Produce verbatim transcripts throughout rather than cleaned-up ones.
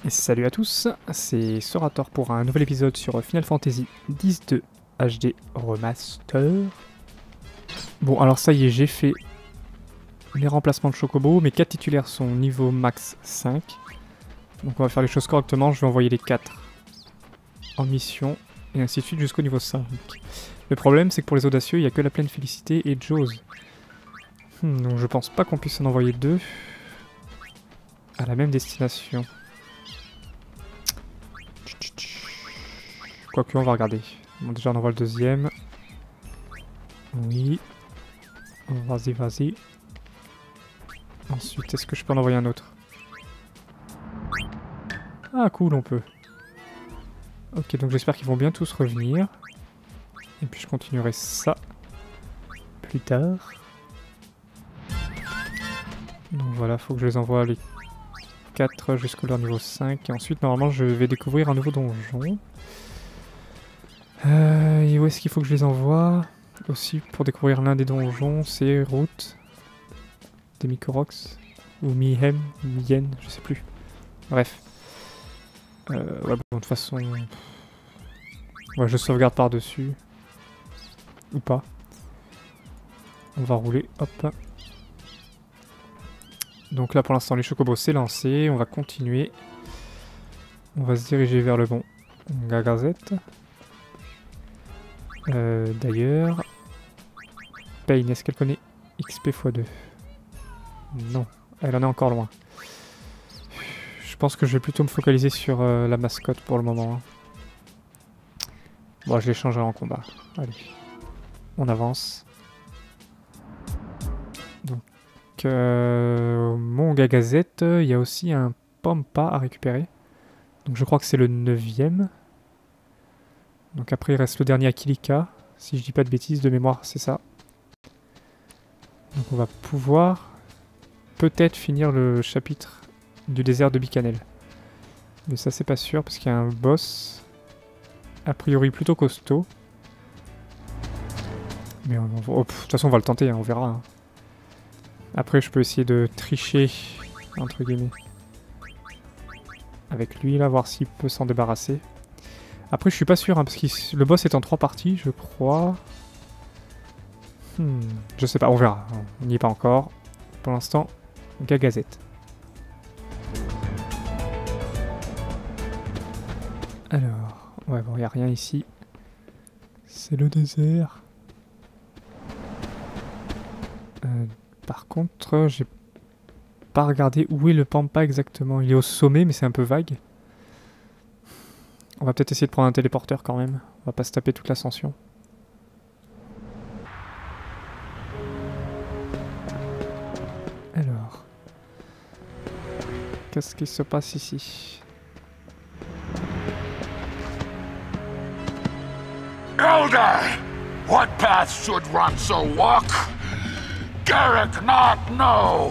Et salut à tous, c'est Sorator pour un nouvel épisode sur Final Fantasy X-deux H D Remaster. Bon, alors ça y est, j'ai fait les remplacements de Chocobo. Mes quatre titulaires sont niveau max cinq. Donc on va faire les choses correctement, je vais envoyer les quatre en mission, et ainsi de suite jusqu'au niveau cinq. Le problème, c'est que pour les audacieux, il n'y a que la pleine Félicité et Jose. Hmm, donc je pense pas qu'on puisse en envoyer deux à la même destination. Quoique, on va regarder. Bon, déjà, on envoie le deuxième. Oui. Vas-y, vas-y. Ensuite, est-ce que je peux en envoyer un autre? Ah, cool, on peut. Ok, donc j'espère qu'ils vont bien tous revenir. Et puis je continuerai ça plus tard. Donc voilà, faut que je les envoie les quatre jusqu'au leur niveau cinq. Et ensuite, normalement, je vais découvrir un nouveau donjon. Euh, et où est-ce qu'il faut que je les envoie? Aussi, pour découvrir l'un des donjons, c'est Route des Mikorox. Ou Mihem, Mien, je sais plus. Bref. Euh, ouais, bon, de toute façon... Ouais, je sauvegarde par-dessus. Ou pas. On va rouler, hop. Donc là, pour l'instant, les chocobos, c'est lancé. On va continuer. On va se diriger vers le bon Gagazette. Euh, D'ailleurs... Pain, est-ce qu'elle connaît X P fois deux? Non, elle en est encore loin. Je pense que je vais plutôt me focaliser sur euh, la mascotte pour le moment. Hein. Bon, je l'échangerai en combat. Allez, on avance. Donc, euh, mon Gagazette, il y a aussi un Pampa à récupérer. Donc je crois que c'est le neuvième. Donc après, il reste le dernier Akilika. Si je dis pas de bêtises, de mémoire, c'est ça. Donc on va pouvoir peut-être finir le chapitre du désert de Bikanel. Mais ça c'est pas sûr parce qu'il y a un boss a priori plutôt costaud. Mais on, on, oh, de toute façon on va le tenter, hein, on verra. Hein. Après je peux essayer de tricher, entre guillemets, avec lui là, voir s'il peut s'en débarrasser. Après je suis pas sûr, hein, parce que le boss est en trois parties je crois. Hmm, je sais pas, on verra. On n'y est pas encore. Pour l'instant, Gagazette. Alors, ouais, bon, il n'y a rien ici. C'est le désert. Euh, par contre, j'ai pas regardé où est le Pampa exactement. Il est au sommet, mais c'est un peu vague. On va peut-être essayer de prendre un téléporteur quand même. On va pas se taper toute l'ascension. Alors, qu'est-ce qui se passe ici? Elder! What path should Ronso walk? Garrick not know!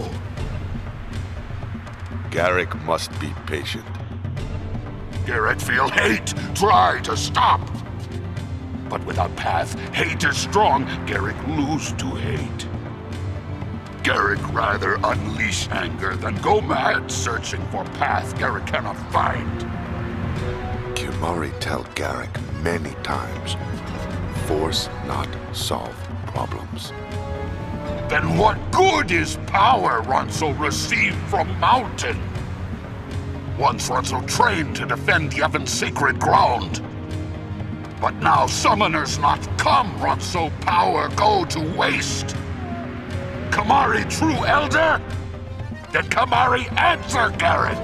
Garrick must be patient. Garrick feel hate, try to stop. But without path, hate is strong, Garrick lose to hate. Garrick rather unleash anger than go mad searching for path Garrick cannot find. Kimahri tell Garrick many times, force not solve problems. Then what good is power Ronso received from Mountain? Once Ronso trained to defend Yevon's sacred ground. But now summoners not come, Ronso power go to waste. Kimahri true elder? Then Kimahri answer Garrick!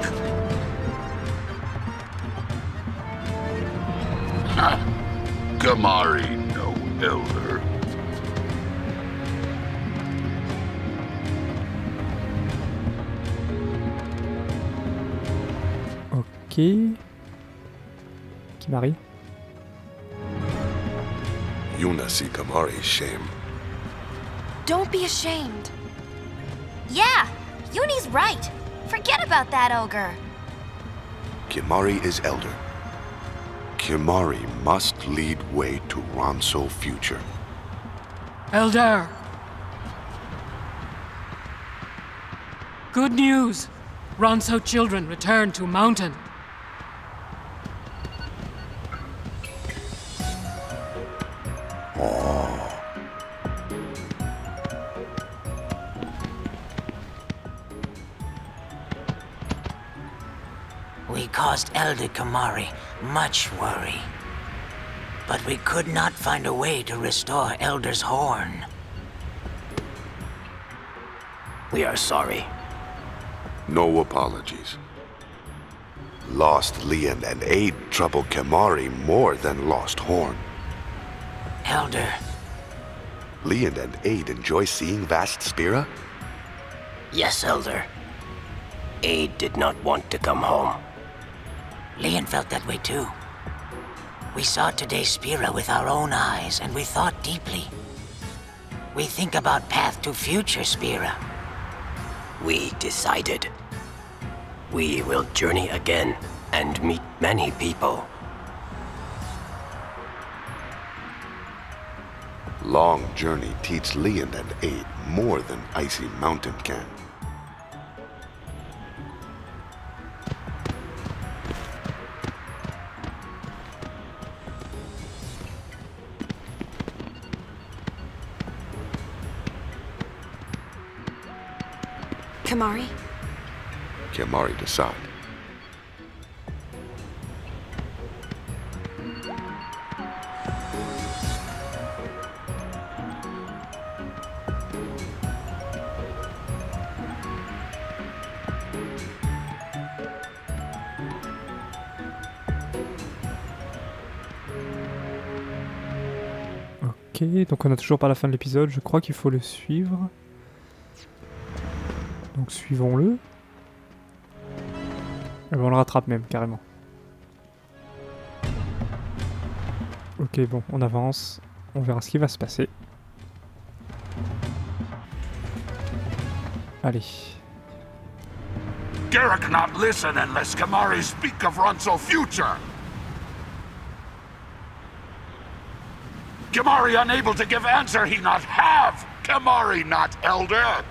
Kimahri no elder. Ok. Kimahri. Yuna see Kimahri's shame. Don't be ashamed. Yeah, Yuni's right. Forget about that ogre. Kimahri is elder. Kimahri must lead way to Ronso future. Elder! Good news! Ronso children return to Mountain. We caused Elder Kimahri much worry. But we could not find a way to restore Elder's horn. We are sorry. No apologies. Lost Lian and Aid trouble Kimahri more than lost Horn. Elder. Lian and Aid enjoy seeing Vast Spira? Yes, Elder. Aid did not want to come home. Lian felt that way too. We saw today's Spira with our own eyes, and we thought deeply. We think about path to future Spira. We decided. We will journey again and meet many people. Long journey teach Lian and Aid more than Icy Mountain can. Kimahri? Kimahri decide. Ok, donc on a toujours pas la fin de l'épisode, je crois qu'il faut le suivre. Donc suivons-le. Et ben on le rattrape même, carrément. Ok, bon, on avance. On verra ce qui va se passer. Allez. Garrick not listen unless Kimahri speak of Ronso future. Kimahri unable to give answer, he not have. Kimahri not elder.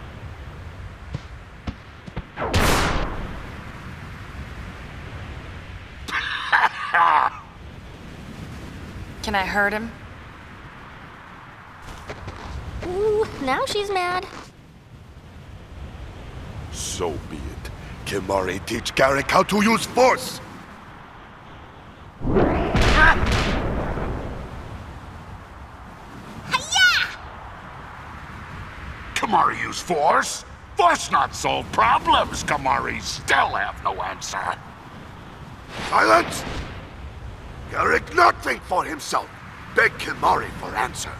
Can I hurt him? Ooh, now she's mad. So be it. Kimahri teach Garrick how to use force! Kimahri use force? Force not solve problems. Kimahri still have no answer. Silence! Garrick not think for himself. Beg Kimahri for answer.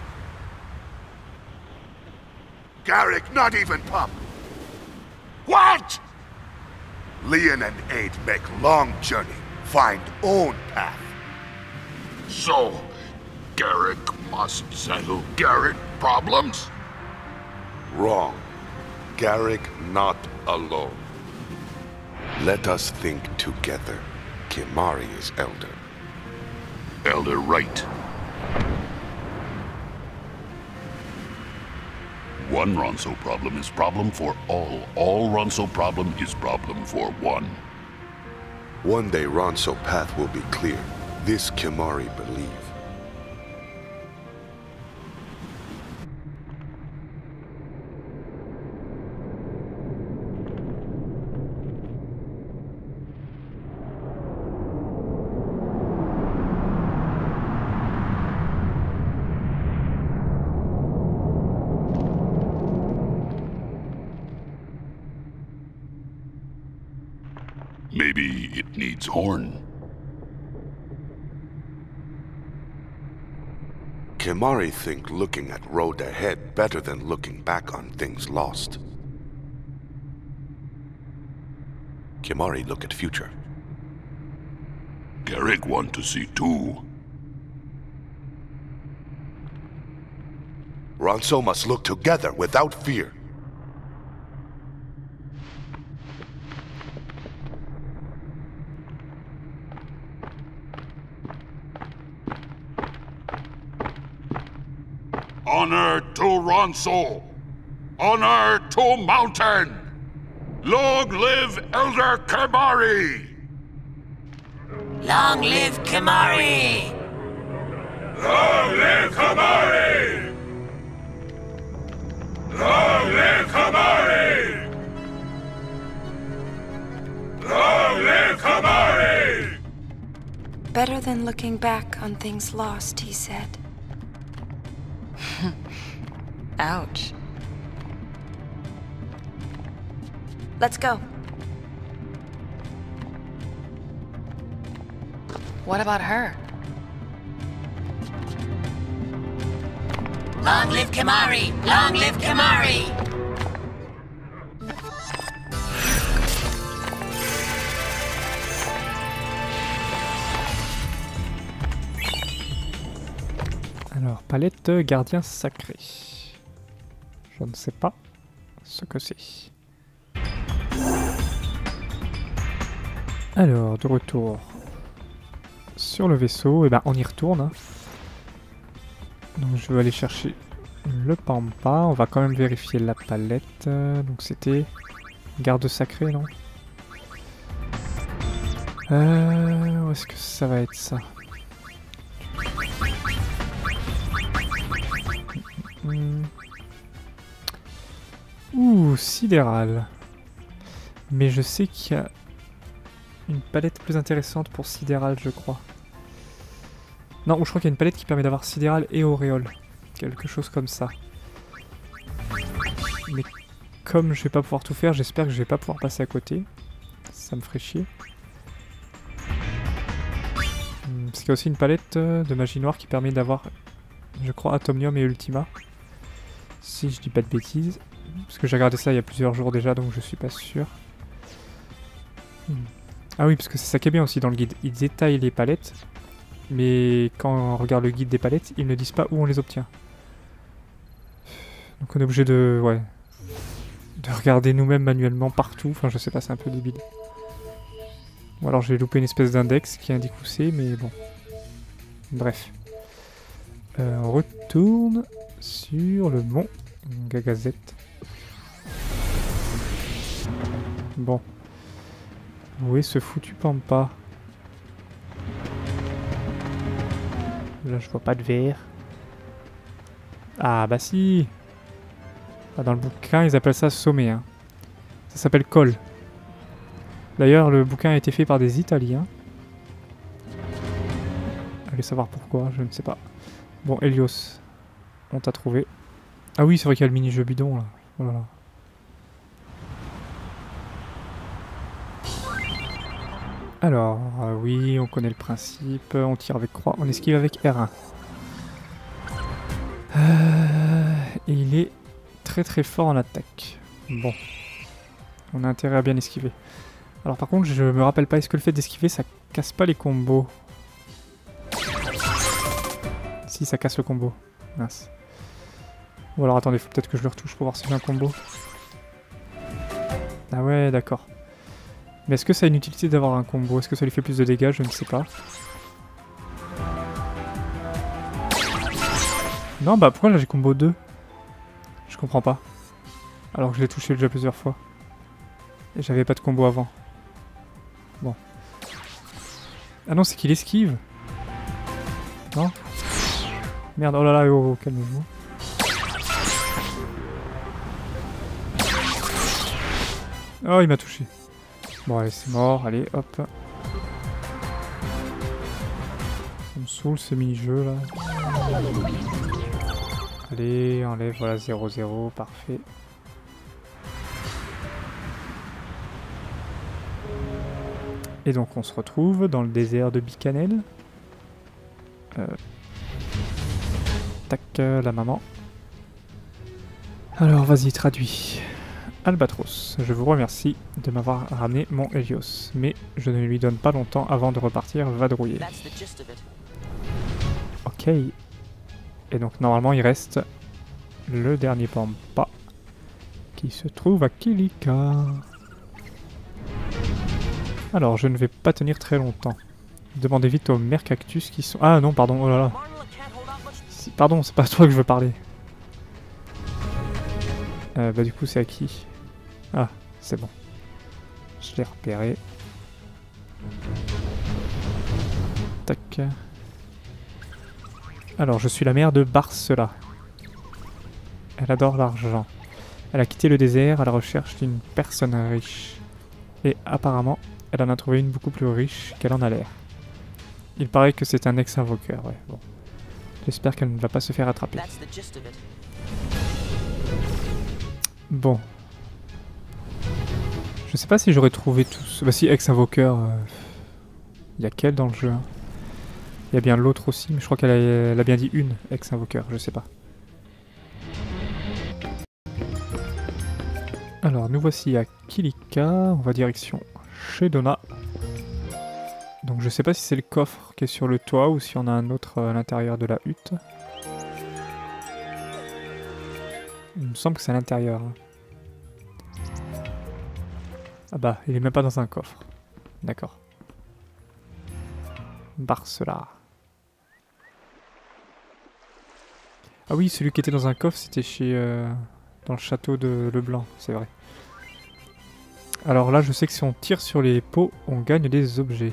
Garrick not even pop. What? Lian and Aid make long journey, find own path. So, Garrick must settle Garrick problems? Wrong. Garrick not alone. Let us think together. Kimahri is elder. Elder right. One Ronso problem is problem for all. All Ronso problem is problem for one. One day Ronso path will be clear. This Kimahri believe. Maybe it needs horn. Kimahri think looking at road ahead better than looking back on things lost. Kimahri look at future. Garrick want to see too. Ronso must look together without fear. Honor to Ronso! Honor to Mountain! Long live Elder Kimahri! Long live Kimahri! Long live Kimahri! Long live Kimahri! Long live Kimahri! Better than looking back on things lost, he said. Ouch. Let's go. What about her? Long live Kimahri! Long live Kimahri! Alors, palette gardien sacré. Je ne sais pas ce que c'est. Alors, de retour sur le vaisseau, et ben on y retourne. Hein. Donc je vais aller chercher le pampa. On va quand même vérifier la palette. Donc c'était garde sacré, non? Euh, où est-ce que ça va être ça? Hmm. Ouh, sidéral. Mais je sais qu'il y a une palette plus intéressante pour sidéral, je crois. Non, ou je crois qu'il y a une palette qui permet d'avoir sidéral et auréole. Quelque chose comme ça. Mais comme je vais pas pouvoir tout faire, j'espère que je vais pas pouvoir passer à côté. Ça me ferait chier. Parce qu'il y a aussi une palette de magie noire qui permet d'avoir, je crois, Atomnium et Ultima. Si je dis pas de bêtises. Parce que j'ai regardé ça il y a plusieurs jours déjà, donc je suis pas sûr. Hmm. Ah oui, parce que c'est ça qui est bien aussi dans le guide. Ils détaillent les palettes. Mais quand on regarde le guide des palettes, ils ne disent pas où on les obtient. Donc on est obligé de... ouais... de regarder nous-mêmes manuellement partout. Enfin, je sais pas, c'est un peu débile. Ou alors j'ai loupé une espèce d'index qui indique où c'est, mais bon. Bref. Euh, on retourne sur le mont Gagazette. Bon. Où est ce foutu pampa? Là, je vois pas de verre. Ah, bah si. Ah, dans le bouquin, ils appellent ça sommet. Hein. Ça s'appelle col. D'ailleurs, le bouquin a été fait par des Italiens. Allez savoir pourquoi, je ne sais pas. Bon, Helios, on t'a trouvé. Ah oui, c'est vrai qu'il y a le mini-jeu bidon, là. Oh là là. Alors, euh, oui, on connaît le principe, on tire avec croix, on esquive avec R un. Euh, et il est très très fort en attaque. Bon, on a intérêt à bien esquiver. Alors par contre, je me rappelle pas, est-ce que le fait d'esquiver, ça casse pas les combos? Si, ça casse le combo. Mince. Ou alors attendez, faut peut-être que je le retouche pour voir si j'ai un combo. Ah ouais, d'accord. Mais est-ce que ça a une utilité d'avoir un combo? Est-ce que ça lui fait plus de dégâts? Je ne sais pas. Non, bah pourquoi là j'ai combo deux? Je comprends pas. Alors que je l'ai touché déjà plusieurs fois. Et j'avais pas de combo avant. Bon. Ah non, c'est qu'il esquive. Non? Merde, oh là là, oh, oh calmez-vous. Oh, il m'a touché. Bon, allez, c'est mort, allez, hop. Ça me saoule ce mini-jeu là. Allez, enlève, voilà, zéro zéro, parfait. Et donc on se retrouve dans le désert de Bicanel. Euh... Tac, euh, la maman. Alors vas-y, traduis. Albatros, je vous remercie de m'avoir ramené mon Helios, mais je ne lui donne pas longtemps avant de repartir vadrouiller. Ok. Et donc normalement il reste le dernier pampa qui se trouve à Kilika. Alors je ne vais pas tenir très longtemps. Demandez vite aux Mercactus qui sont... Ah non, pardon, oh là là. Si, pardon, c'est pas à toi que je veux parler. Euh, bah du coup c'est à qui? Ah, c'est bon. Je l'ai repéré. Tac. Alors, je suis la mère de Barcela. Elle adore l'argent. Elle a quitté le désert à la recherche d'une personne riche. Et apparemment, elle en a trouvé une beaucoup plus riche qu'elle en a l'air. Il paraît que c'est un ex-invoqueur, ouais. Bon. J'espère qu'elle ne va pas se faire attraper. Bon. Je sais pas si j'aurais trouvé tous... Bah si, ex-invoqueur... Euh... Il y a qu'elle dans le jeu, hein. Il y a bien l'autre aussi, mais je crois qu'elle a, elle a bien dit une ex-invoqueur, je sais pas. Alors, nous voici à Kilika, on va direction chez Donna. Donc je sais pas si c'est le coffre qui est sur le toit ou si on a un autre à l'intérieur de la hutte. Il me semble que c'est à l'intérieur. Ah bah, il est même pas dans un coffre. D'accord. Barcela. Ah oui, celui qui était dans un coffre, c'était chez... Euh, dans le château de Leblanc, c'est vrai. Alors là, je sais que si on tire sur les pots, on gagne des objets.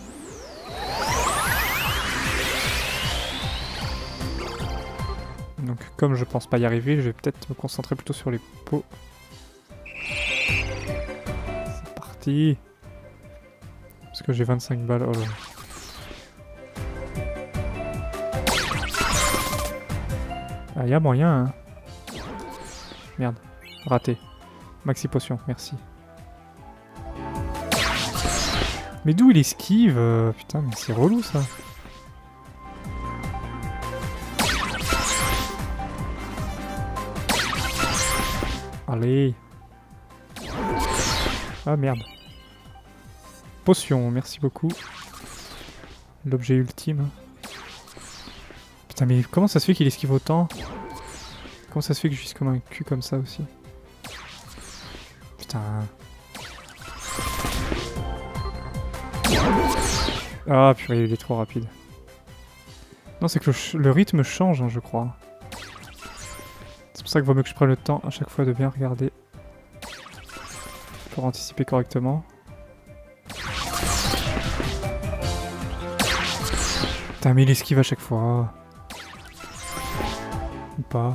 Donc comme je pense pas y arriver, je vais peut-être me concentrer plutôt sur les pots. C'est parti. Parce que j'ai vingt-cinq balles. Oh là. Ah, y a moyen, hein. Merde, raté. Maxi potion, merci. Mais d'où il esquive euh, putain, mais c'est relou ça. Allez. Ah merde. Potion, merci beaucoup. L'objet ultime. Putain, mais comment ça se fait qu'il esquive autant? Comment ça se fait que je suis comme un cul comme ça aussi? Putain. Ah purée, il est trop rapide. Non, c'est que le, le rythme change, hein, je crois. C'est pour ça qu'il vaut mieux que je prenne le temps à chaque fois de bien regarder. Pour anticiper correctement. Putain, mais il esquive à chaque fois. Ou pas.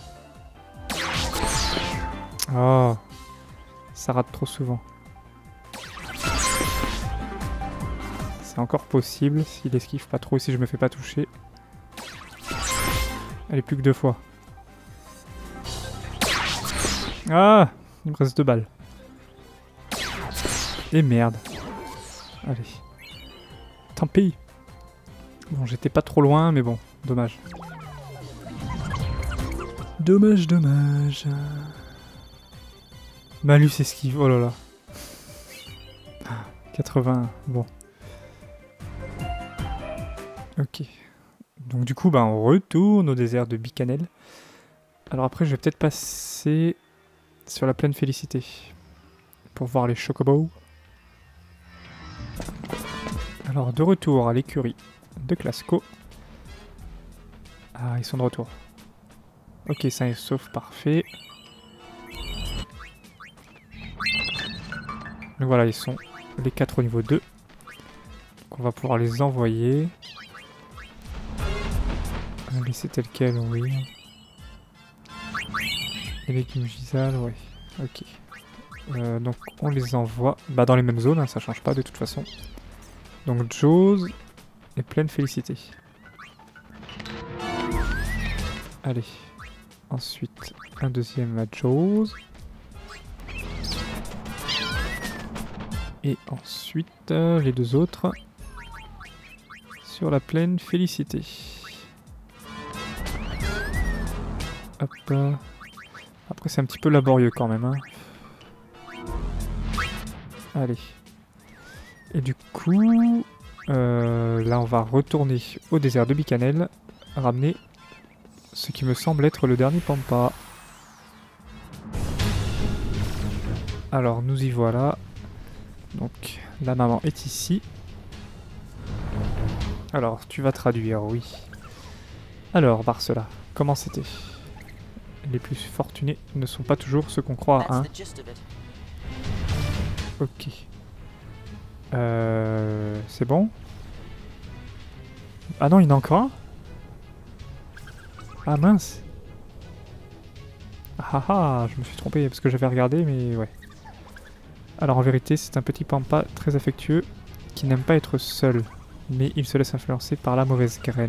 Oh. Ça rate trop souvent. C'est encore possible s'il esquive pas trop et si je me fais pas toucher. Elle est plus que deux fois. Ah, il me reste deux balles. Et merde. Allez. Tant pis. Bon, j'étais pas trop loin, mais bon, dommage. Dommage, dommage. Malus esquive, oh là là. quatre-vingts, bon. Ok. Donc du coup, bah, on retourne au désert de Bicanel. Alors après, je vais peut-être passer sur la plaine Félicité. Pour voir les chocobos. Alors, de retour à l'écurie de Clasco. Ah, ils sont de retour. Ok, ça est sauf, parfait. Donc voilà, ils sont les quatre au niveau deux. Donc on va pouvoir les envoyer. On va laisser tel quel, oui. Et les Kimjizal, ouais. Ok. Euh, donc on les envoie bah, dans les mêmes zones, hein, ça change pas de toute façon. Donc Jaws et pleine Félicité. Allez. Ensuite, un deuxième à Jaws. Et ensuite, euh, les deux autres sur la plaine Félicité. Hop. Après, c'est un petit peu laborieux quand même. Hein. Allez. Et du coup, euh, là, on va retourner au désert de Bicanel, ramener ce qui me semble être le dernier Pampa. Alors, nous y voilà. Donc, la maman est ici. Alors, tu vas traduire, oui. Alors, Barcela, comment c'était? Les plus fortunés ne sont pas toujours ceux qu'on croit, hein. Ok. Euh... C'est bon? Ah non, il y en a encore un? Ah mince! Ah ah, je me suis trompé parce que j'avais regardé, mais ouais. Alors en vérité, c'est un petit Pampa très affectueux qui n'aime pas être seul. mais il se laisse influencer par la mauvaise graine.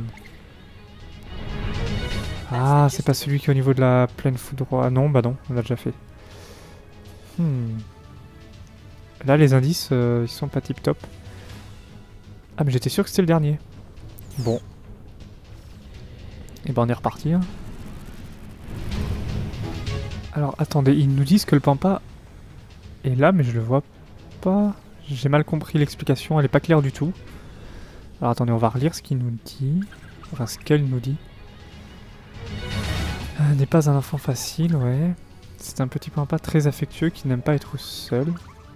Ah, c'est pas celui qui est au niveau de la plaine foudroie. Ah non, bah non, on l'a déjà fait. Hmm. Là, les indices, euh, ils sont pas tip top. Ah, mais j'étais sûr que c'était le dernier. Bon. Et ben on est reparti. Hein. Alors, attendez, ils nous disent que le pampa est là, mais je le vois pas. J'ai mal compris l'explication, elle est pas claire du tout. Alors attendez, on va relire ce qu'il nous dit. Enfin, ce qu'elle nous dit. Euh, n'est pas un enfant facile, ouais. C'est un petit pampa très affectueux qui n'aime pas être seul.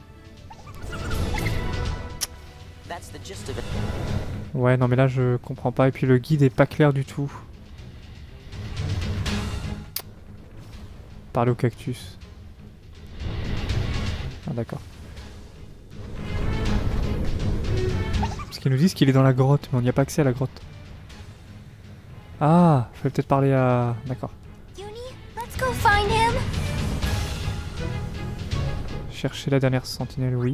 Ouais, non mais là je comprends pas. Et puis le guide est pas clair du tout. Parler au cactus. Ah d'accord. Parce qu'ils nous disent qu'il est dans la grotte, mais on n'y a pas accès à la grotte. Ah, il fallait peut-être parler à... D'accord. Let's go find him. Chercher la dernière sentinelle, oui.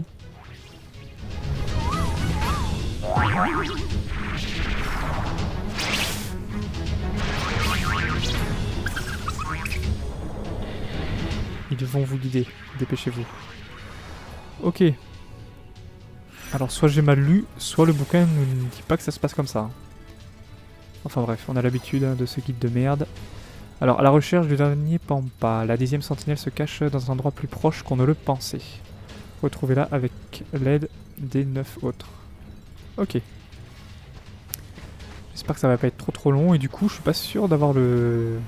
Ils vont vous guider, dépêchez-vous. Ok. Alors soit j'ai mal lu, soit le bouquin ne nous dit pas que ça se passe comme ça. Enfin bref, on a l'habitude hein, de ce guide de merde. Alors à la recherche du dernier pampa, la dixième sentinelle se cache dans un endroit plus proche qu'on ne le pensait. Retrouvez-la avec l'aide des neuf autres. Ok. J'espère que ça va pas être trop trop long et du coup je suis pas sûr d'avoir le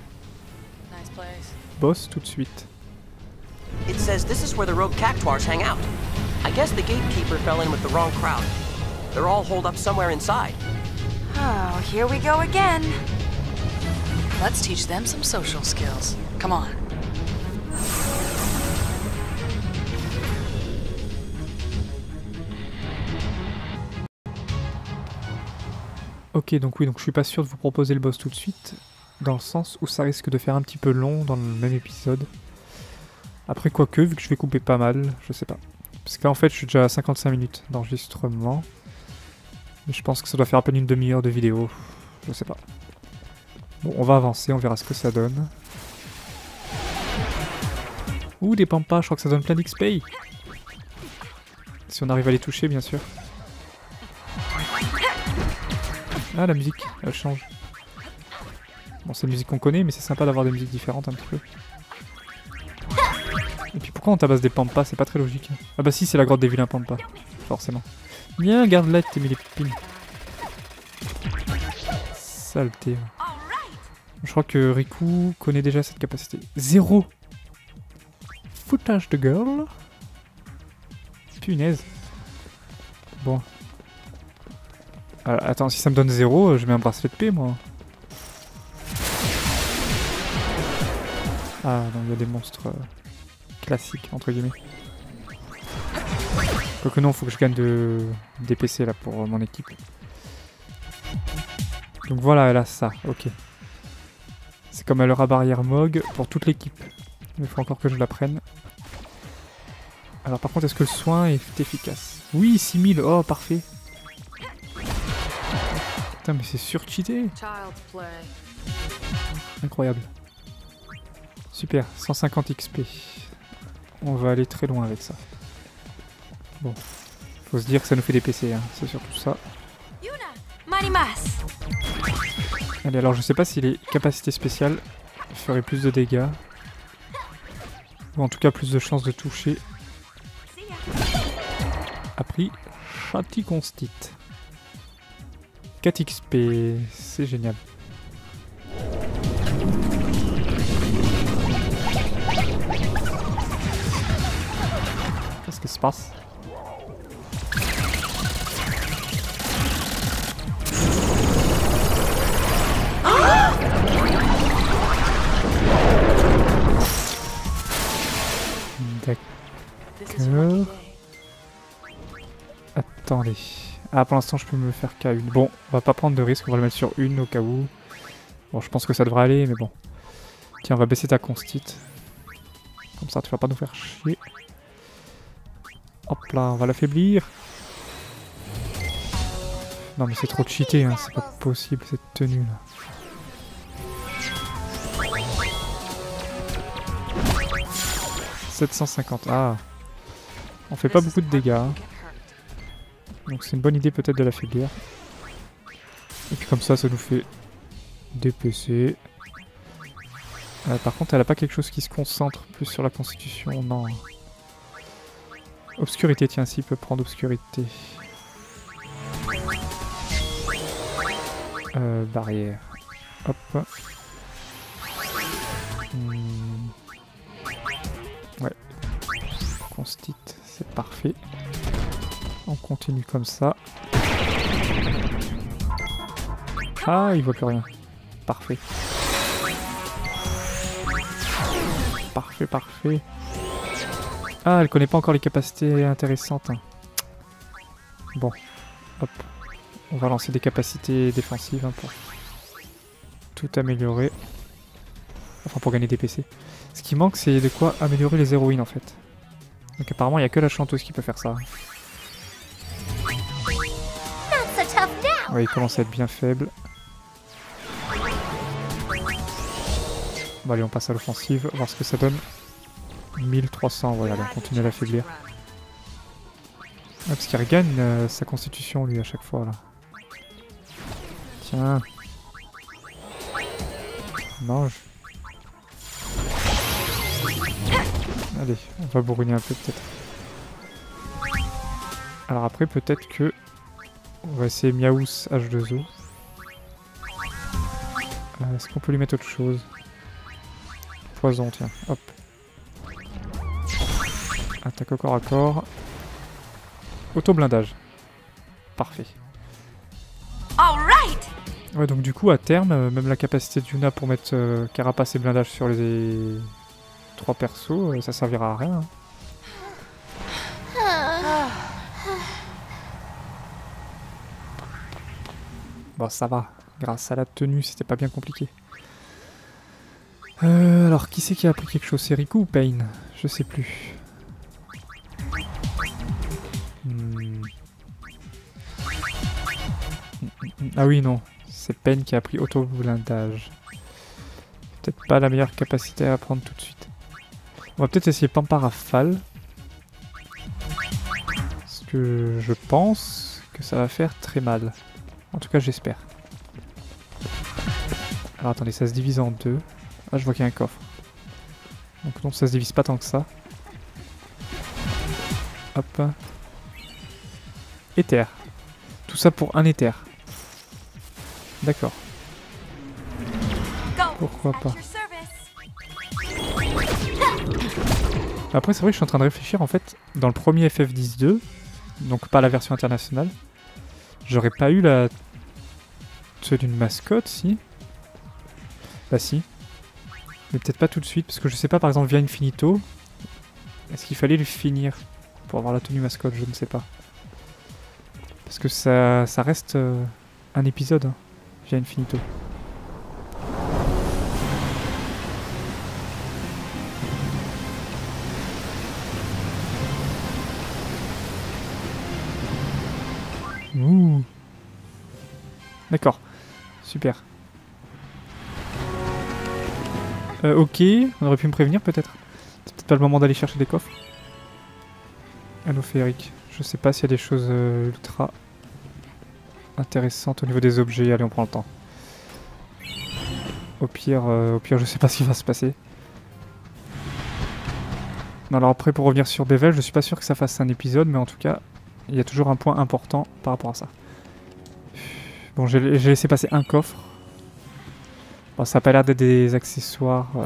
boss tout de suite. It says this is where the rogue cactuars hang out. I guess the gatekeeper fell in with the wrong crowd. They're all holed up somewhere inside. Oh, here we go again. Let's teach them some social skills. Come on. Ok, donc oui, donc je suis pas sûr de vous proposer le boss tout de suite, dans le sens où ça risque de faire un petit peu long dans le même épisode. Après quoique, vu que je vais couper pas mal, je sais pas. Parce qu'en fait je suis déjà à cinquante-cinq minutes d'enregistrement. Mais je pense que ça doit faire à peine une demi-heure de vidéo, je sais pas. Bon, on va avancer, on verra ce que ça donne. Ouh, des pampas, je crois que ça donne plein d'X P. Si on arrive à les toucher, bien sûr. Ah, la musique, elle change. Bon, c'est une musique qu'on connaît, mais c'est sympa d'avoir des musiques différentes un petit peu. Et puis pourquoi on tabasse des pampas? C'est pas très logique. Ah bah si, c'est la grotte des vilains pampas. Forcément. Viens, garde-la, t'es mis les pipines. Saleté. Je crois que Riku connaît déjà cette capacité. Zéro. Foutage de girl. Punaise. Bon. Alors, attends, si ça me donne zéro, je mets un bracelet de paix, moi. Ah non, il y a des monstres euh, classiques, entre guillemets. Quoique non, faut que je gagne de... des P C là pour euh, mon équipe. Donc voilà, elle a ça, ok. C'est comme elle aura barrière Mog pour toute l'équipe. Il faut encore que je la prenne. Alors par contre, est-ce que le soin est efficace? Oui, six mille, oh parfait. Putain, mais c'est surcheaté. Incroyable. Super, cent cinquante X P. On va aller très loin avec ça. Bon, faut se dire que ça nous fait des P C, hein. C'est surtout ça. Allez, alors je sais pas si les capacités spéciales feraient plus de dégâts. Ou en tout cas plus de chances de toucher. Appris Châti Constite. quatre X P, c'est génial. Qu'est-ce qui se passe? D'accord. Attendez. Ah, pour l'instant, je peux me le faire qu'à une. Bon, on va pas prendre de risque, on va le mettre sur une au cas où. Bon, je pense que ça devrait aller, mais bon. Tiens, on va baisser ta constite. Comme ça, tu vas pas nous faire chier. Hop là, on va l'affaiblir. Non mais c'est trop cheaté, hein. C'est pas possible cette tenue là. sept cent cinquante, ah. On fait pas beaucoup de dégâts. Hein. Donc c'est une bonne idée peut-être de l'affaiblir. Et puis comme ça, ça nous fait des P C. Euh, par contre, elle a pas quelque chose qui se concentre plus sur la constitution, non. Obscurité, tiens, s'il peut prendre obscurité. Euh, barrière. Hop. Hmm. Ouais. Constit, c'est parfait. On continue comme ça. Ah, il voit plus rien. Parfait. Parfait, parfait. Ah, elle connaît pas encore les capacités intéressantes. Bon. Hop. On va lancer des capacités défensives hein, pour tout améliorer. Enfin, pour gagner des P C. Ce qui manque, c'est de quoi améliorer les héroïnes en fait. Donc apparemment, il n'y a que la chanteuse qui peut faire ça. Ouais, il commence à être bien faible. Bon allez, on passe à l'offensive, voir ce que ça donne. mille trois cents, voilà, allez, on continue à l'affaiblir. Ah, parce qu'il regagne euh, sa constitution lui à chaque fois là. Tiens. Mange. Allez, on va bourriner un peu peut-être. Alors après peut-être que... On va essayer Miaous H deux O. Euh, Est-ce qu'on peut lui mettre autre chose? Poison, tiens, hop. Attaque au corps à corps. Auto-blindage. Parfait. Ouais, donc du coup, à terme, euh, même la capacité de Yuna pour mettre euh, carapace et blindage sur les trois persos, euh, ça servira à rien. Hein. Bon, ça va. Grâce à la tenue, c'était pas bien compliqué. Euh, alors, qui c'est qui a appris quelque chose? C'est Riku ou Pain? Je sais plus. Hmm. Ah oui, non. C'est Pain qui a appris auto-blindage. Peut-être pas la meilleure capacité à apprendre tout de suite. On va peut-être essayer Pamparafal. Parce que je pense que ça va faire très mal. En tout cas, j'espère. Alors attendez, ça se divise en deux. Ah, je vois qu'il y a un coffre. Donc non, ça se divise pas tant que ça. Hop. Éther. Tout ça pour un éther. D'accord. Pourquoi pas. Après, c'est vrai que je suis en train de réfléchir. En fait, dans le premier F F dix deux, donc pas la version internationale, j'aurais pas eu la... tenue d'une mascotte, si. Bah si. Mais peut-être pas tout de suite, parce que je sais pas, par exemple, via Infinito, est-ce qu'il fallait le finir pour avoir la tenue mascotte? Je ne sais pas. Parce que ça, ça reste euh, un épisode, hein, via Infinito. Ouh. D'accord. Super. Euh, ok, on aurait pu me prévenir peut-être. C'est peut-être pas le moment d'aller chercher des coffres. Anneau féerique. Je sais pas s'il y a des choses euh, ultra intéressantes au niveau des objets. Allez, on prend le temps. Au pire, euh, au pire, je sais pas ce qui va se passer. Non, alors après, pour revenir sur Bevel, je suis pas sûr que ça fasse un épisode, mais en tout cas, il y a toujours un point important par rapport à ça. Bon, j'ai laissé passer un coffre. Bon, ça a pas l'air d'être des accessoires. Euh...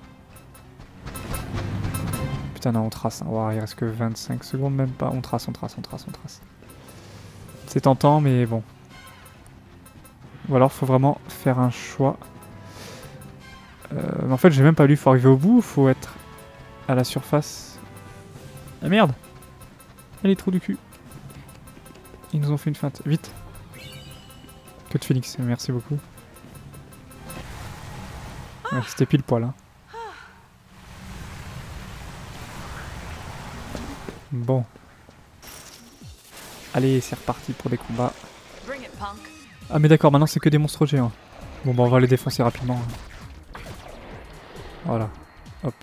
Putain, non, on trace. Hein. Wow, il reste que vingt-cinq secondes, même pas. On trace, on trace, on trace, on trace. C'est tentant, mais bon. Ou alors, faut vraiment faire un choix. Euh, en fait, j'ai même pas lu. Faut arriver au bout, faut être à la surface. Ah merde! Allez, trou du cul. Ils nous ont fait une feinte. Vite! Que de phoenix, merci beaucoup. Ouais, c'était pile poil. Hein. Bon. Allez, c'est reparti pour des combats. Bring it, punk. Ah mais d'accord, maintenant c'est que des monstres géants. Bon bah on va les défoncer rapidement. Voilà. Hop.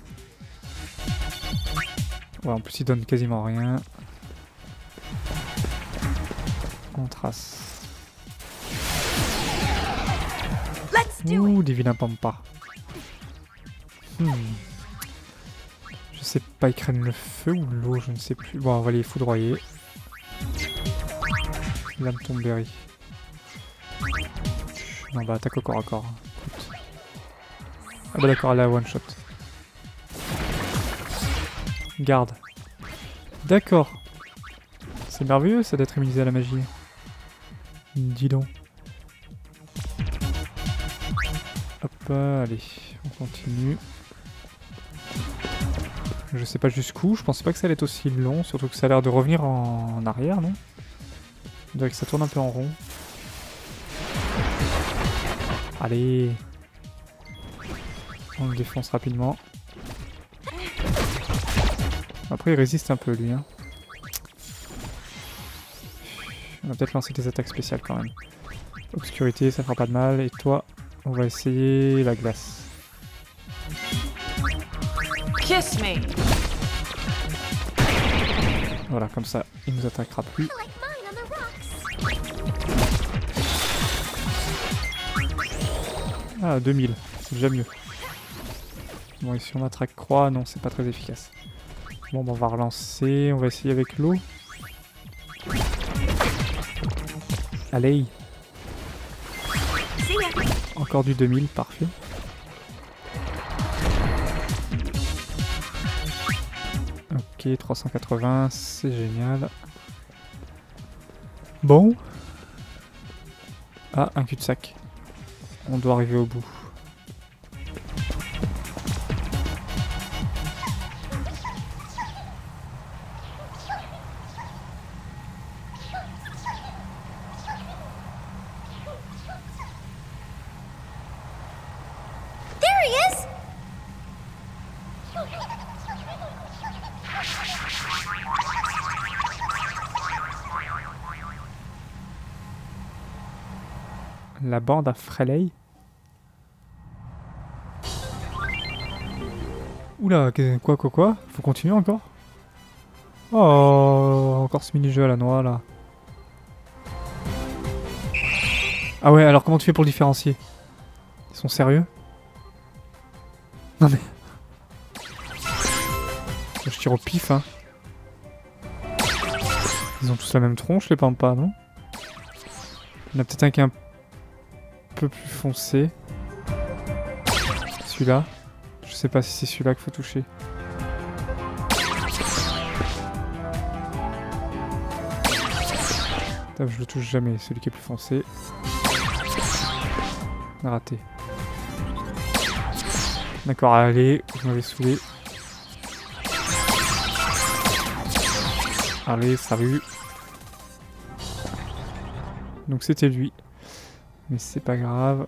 Ouais, en plus ils donnent quasiment rien. On trace. Ouh, des vilains pampas. Hmm. Je sais pas, ils craignent le feu ou l'eau, je ne sais plus. Bon, on va les foudroyer. Lame tomberie. Non, bah attaque au corps à corps. Écoute. Ah bah d'accord, elle a one shot. Garde. D'accord. C'est merveilleux ça d'être immunisé à la magie. Dis donc. Hop, allez, on continue. Je sais pas jusqu'où, je pensais pas que ça allait être aussi long, surtout que ça a l'air de revenir en, en arrière, non? On dirait que ça tourne un peu en rond. Allez. On le défonce rapidement. Après il résiste un peu lui. Hein. On va peut-être lancer des attaques spéciales quand même. Obscurité, ça fera pas de mal. Et toi, on va essayer la glace. Kiss me. Voilà, comme ça, il nous attaquera plus. Ah, deux mille, c'est déjà mieux. Bon, et si on attraque croix, non, c'est pas très efficace. Bon, bah, on va relancer, on va essayer avec l'eau. Allez. Encore du deux mille, parfait. Ok, trois cent quatre-vingts, c'est génial. Bon. Ah, un cul-de-sac. On doit arriver au bout. La bande à Freley. Oula, quoi, quoi, quoi? Faut continuer encore? Oh, encore ce mini-jeu à la noix, là. Ah ouais, alors comment tu fais pour le différencier? Ils sont sérieux? Non mais... Je tire au pif, hein. Ils ont tous la même tronche, les pampas, non? Il y en a peut-être un qui est un peu plus foncé. Celui-là. Je sais pas si c'est celui-là qu'il faut toucher. Putain, je le touche jamais, celui qui est plus foncé. Raté. D'accord, allez, vous m'avez saoulé. Allez, salut. Donc c'était lui. Mais c'est pas grave.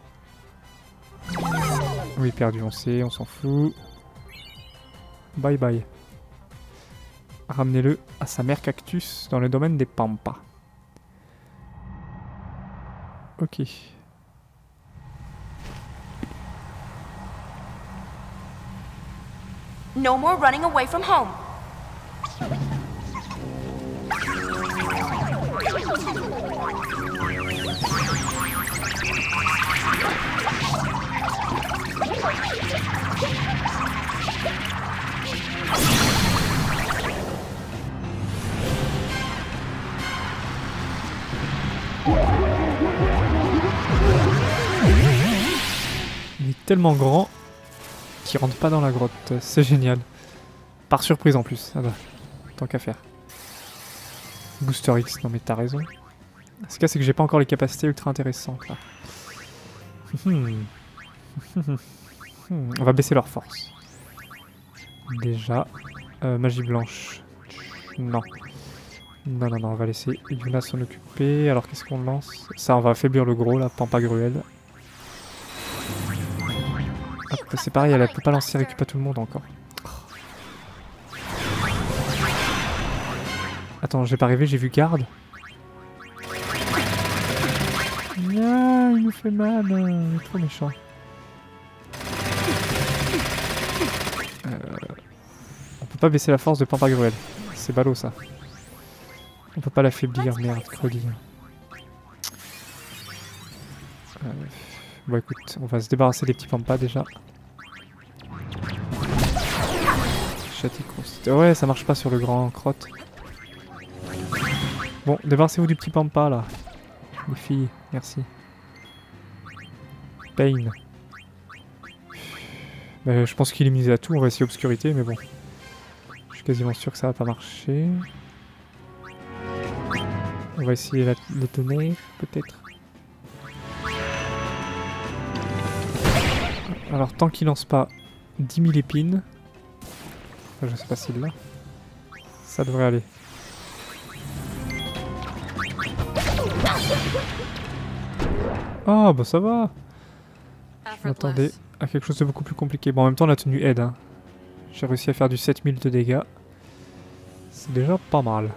Oui, perdu, on sait, on s'en fout. Bye bye. Ramenez-le à sa mère cactus dans le domaine des pampas. Ok. No more running away from home. Il est tellement grand qu'il rentre pas dans la grotte. C'est génial. Par surprise en plus. Ah bah, tant qu'à faire. Booster X, non mais t'as raison. Ce cas c'est que j'ai pas encore les capacités ultra intéressantes là. On va baisser leur force. Déjà. Euh, magie blanche. Non. Non, non, non, on va laisser Yuna s'en occuper. Alors qu'est-ce qu'on lance? Ça, on va affaiblir le gros là, Pampa Gruel. C'est pareil, elle peut pas lancer récup à tout le monde encore. Attends, j'ai pas rêvé, j'ai vu garde. Ah, il nous fait mal, il est trop méchant. Euh... On peut pas baisser la force de Pampagruel. C'est ballot ça. On peut pas l'affaiblir, merde, Crowdy. Euh... Bon écoute, on va se débarrasser des petits Pampas déjà. Chaticroust. Ouais, ça marche pas sur le grand crotte. Bon, débarrassez-vous du petit Pampa là. Les filles, merci. Pain. Euh, je pense qu'il est misé à tout, on va essayer obscurité, mais bon. Je suis quasiment sûr que ça va pas marcher. On va essayer la, les tonnerres, peut-être. Alors, tant qu'il lance pas dix mille épines, je sais pas s'il l'a, ça devrait aller. Oh, bah ça va. Je m'attendais à quelque chose de beaucoup plus compliqué. Bon, en même temps, la tenue aide. Hein. J'ai réussi à faire du sept mille de dégâts. C'est déjà pas mal.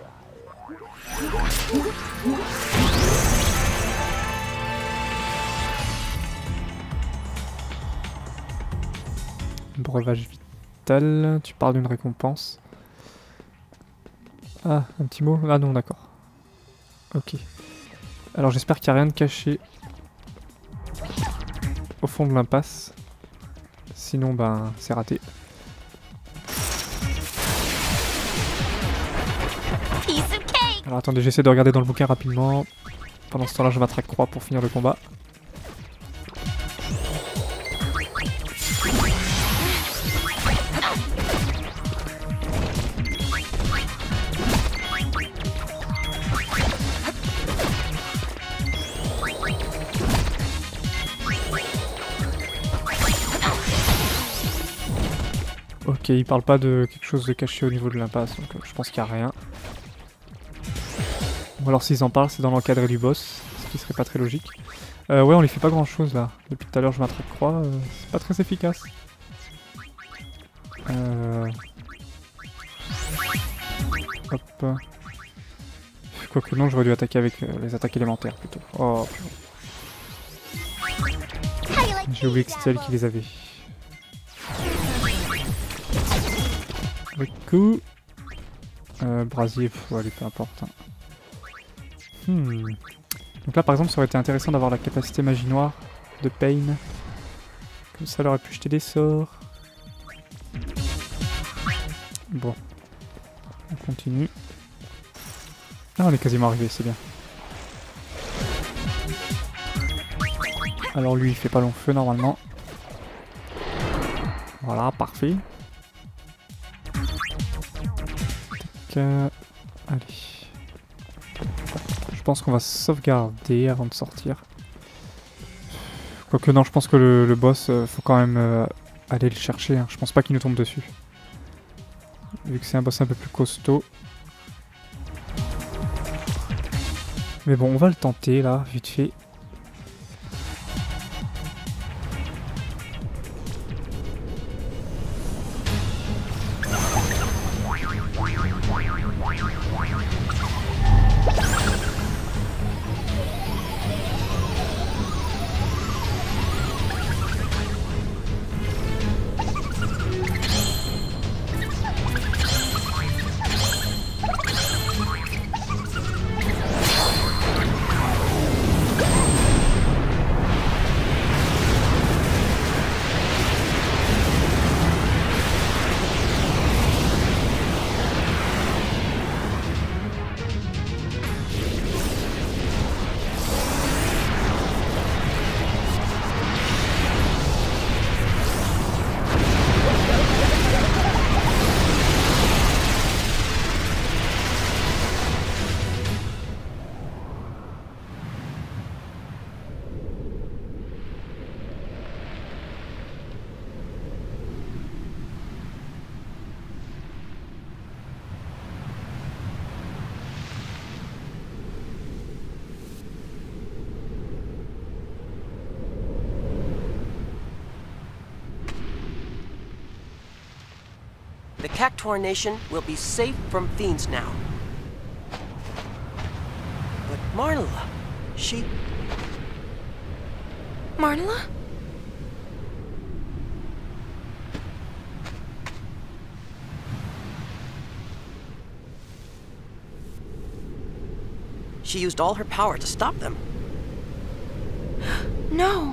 Breuvage vital. Tu parles d'une récompense. Ah, un petit mot. Ah non, d'accord. Ok. Alors j'espère qu'il n'y a rien de caché au fond de l'impasse. Sinon, ben, c'est raté. Alors attendez, j'essaie de regarder dans le bouquin rapidement. Pendant ce temps-là, je m'attraque croix pour finir le combat. Ok, il parle pas de quelque chose de caché au niveau de l'impasse, donc euh, je pense qu'il n'y a rien. Ou alors s'ils en parlent, c'est dans l'encadré du boss, ce qui serait pas très logique. Euh, ouais, on lui fait pas grand chose là. Depuis tout à l'heure, je m'attrape croix, euh, c'est pas très efficace. Euh... Hop. Quoique non, j'aurais dû attaquer avec euh, les attaques élémentaires plutôt. Oh. J'ai oublié que c'était elle qui les avait. Avec coup. Euh, brasier, pff, allez, peu importe. Hein. Hmm. Donc là, par exemple, ça aurait été intéressant d'avoir la capacité magie noire de Pain. Comme ça, elle aurait pu jeter des sorts. Bon. On continue. Ah, on est quasiment arrivé, c'est bien. Alors lui, il fait pas long feu normalement. Voilà, parfait. Euh, allez. Je pense qu'on va sauvegarder avant de sortir. Quoique non, je pense que le, le boss, euh, faut quand même euh, aller le chercher. Hein. Je pense pas qu'il nous tombe dessus. Vu que c'est un boss un peu plus costaud. Mais bon, on va le tenter là, vite fait. The Cactuar Nation will be safe from fiends now. But Marla, she... Marnella? She used all her power to stop them. No.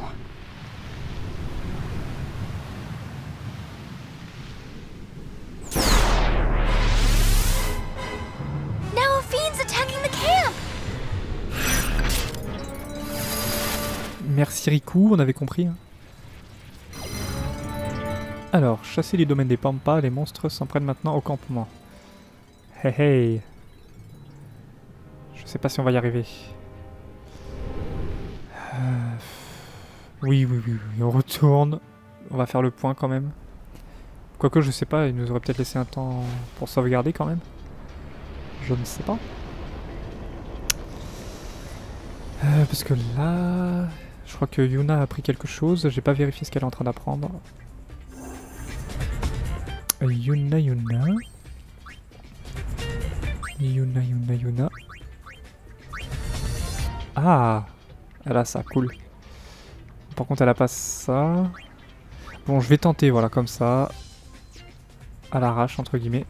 Now a fiend's attacking the camp. Merci Riku, on avait compris. Hein. Alors, chasser les domaines des Pampas, les monstres s'en prennent maintenant au campement. Hey hey. Je sais pas si on va y arriver. Euh... Oui, oui, oui, oui, on retourne. On va faire le point quand même. Quoique, je sais pas, il nous aurait peut-être laissé un temps pour sauvegarder quand même. Je ne sais pas. Euh, parce que là... Je crois que Yuna a appris quelque chose. J'ai pas vérifié ce qu'elle est en train d'apprendre. Euh, Yuna, Yuna. Yuna, Yuna, Yuna. Ah, elle a ça, cool. Par contre, elle a pas ça. Bon, je vais tenter, voilà, comme ça. À l'arrache, entre guillemets.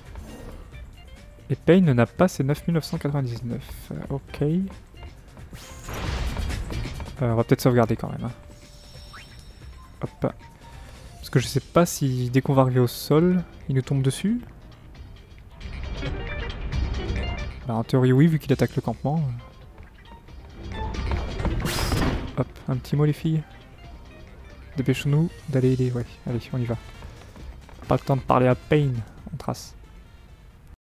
Et Pain n'a pas ses neuf mille neuf cent quatre-vingt-dix-neuf. Euh, ok. Euh, on va peut-être sauvegarder quand même. Hein. Hop. Parce que je sais pas si dès qu'on va arriver au sol, il nous tombe dessus. Bah, en théorie, oui, vu qu'il attaque le campement. Hop, un petit mot les filles. Dépêchons-nous d'aller aider, ouais, allez, on y va. Pas le temps de parler à Pain, on trace.